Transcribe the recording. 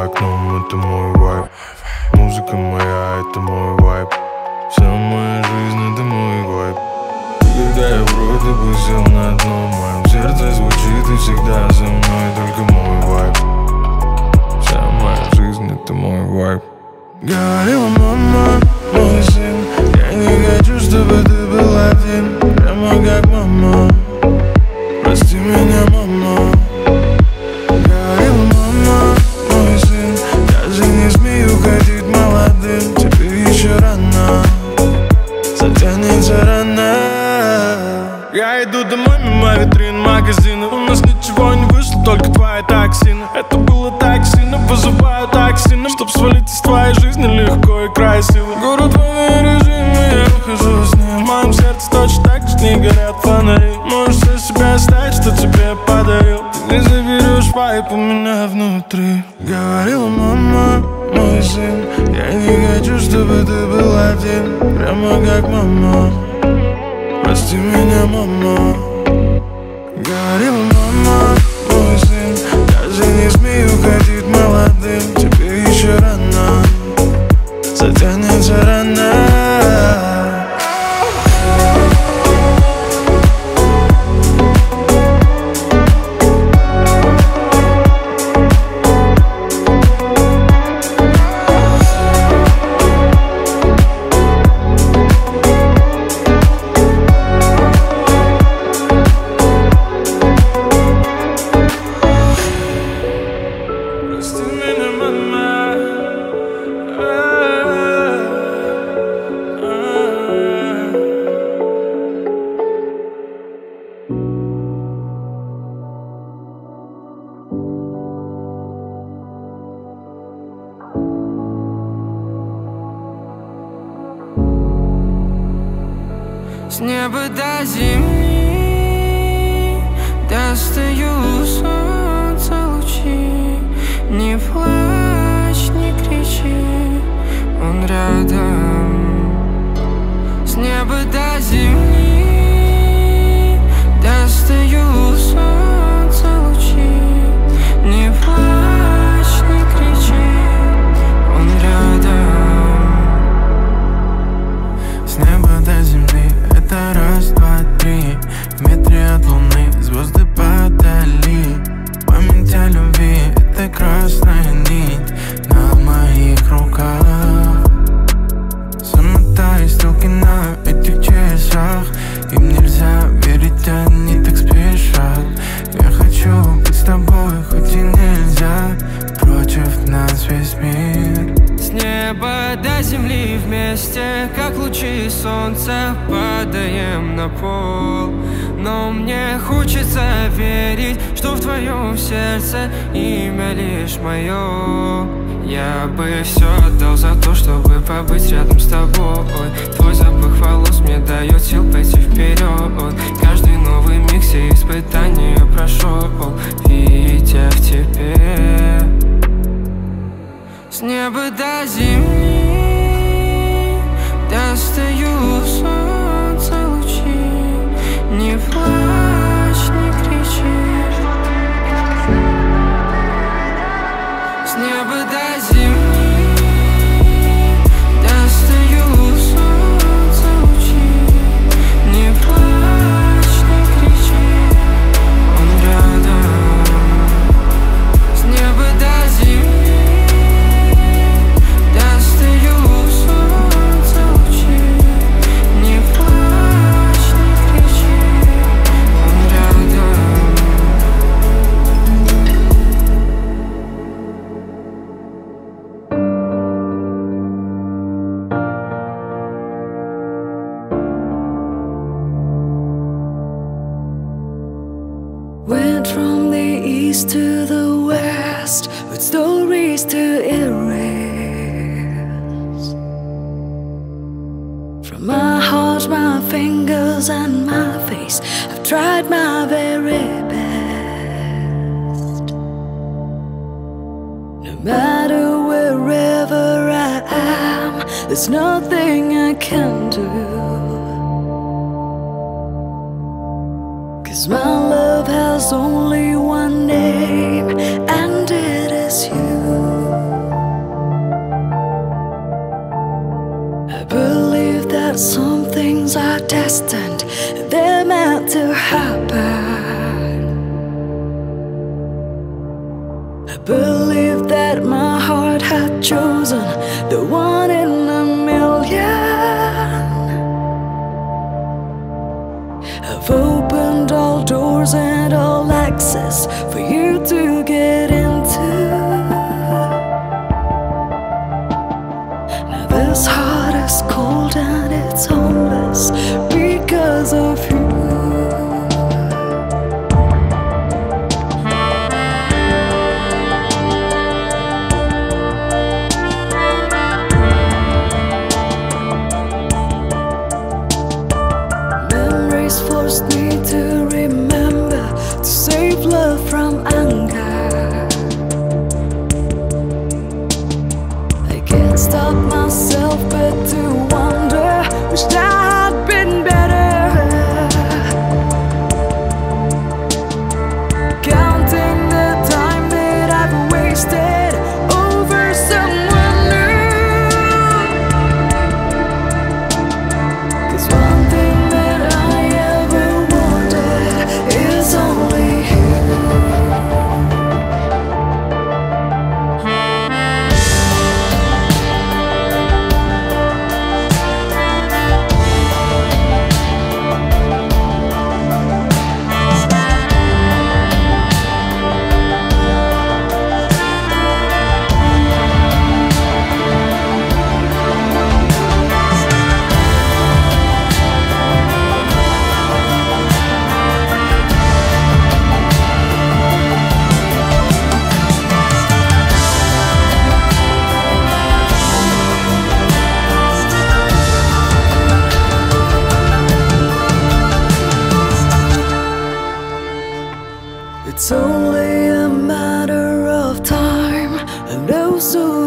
за окном, это мой вайб. Музыка моя, это мой вайб. Вся моя жизнь, это мой вайб. Когда я вроде бы сел на дно, в моем сердце звучит и всегда за мной только мой вайб. Вся моя жизнь, это мой вайб. Говорила мама, мой сын, я не хочу, чтобы ты был один. Прямо как мама, прости меня, мама. Говорила мама, мой сын, даже не смей уходить молодым. Тебе еще рано, затянется рано. Я иду домой мимо витрин магазина. У нас ничего не вышло, только твои токсины. Это было так сильно, вызываю токсины. Чтоб свалить из твоей жизни легко и красиво. Город в режиме, я ухожу с ним. В моем сердце точно так же не горят фонари. Можешь за себя оставить, что тебе подарил. Ты не заберешь вайп у меня внутри. Говорила мама, мой сын, я не хочу, чтобы ты был один. Прямо как мама, прости меня, мама. Говорила мама, мой сын, даже не смей уходить молодым. Тебе еще рано, затянется рано. С неба до земли достаю солнца лучи. Не плачь, не кричи, он рядом. С неба до земли достаю солнца лучи. Не плачь, не кричи, он рядом. С неба до земли это раз, два, три. В метре от луны звезды подали. Память о любви — это красная нить на моих руках. Замотай стрелки на этих часах. Им нельзя верить, они так спешат. Я хочу быть с тобой, хоть и нельзя. Против нас весь мир. С неба до земли вместе, как лучи солнца, падаем на пол. Но мне хочется верить, что в твоем сердце имя лишь мое. Я бы все отдал за то, чтобы побыть рядом с тобой. Твой запах волос мне дает сил пойти вперед. Каждый новый миг, все испытания прошел, видя в тебе. С неба до земли достаю солнца лучи. Не плачь, не кричи. С неба до земли достаю солнца лучи. Не плачь, не кричи, он рядом. С неба до земли достаю солнца лучи. Не плачь, не кричи, он рядом. Went from the east to the west with stories to erase. From my heart, my fingers, and my face, I've tried my very best. No matter wherever I am, there's nothing I can do. 'Cause my love has only one name, and it is you. chosen, the one in a million. I've opened all doors and all access for you to get into. Now this heart is cold and it's homeless because of you. Forced me to remember to save love from anger. I can't stop myself but to wonder which had been better. Counting the time that I've wasted over someone new. 'Cause one thing that I ever wanted is only you. It's only a matter of time, and oh so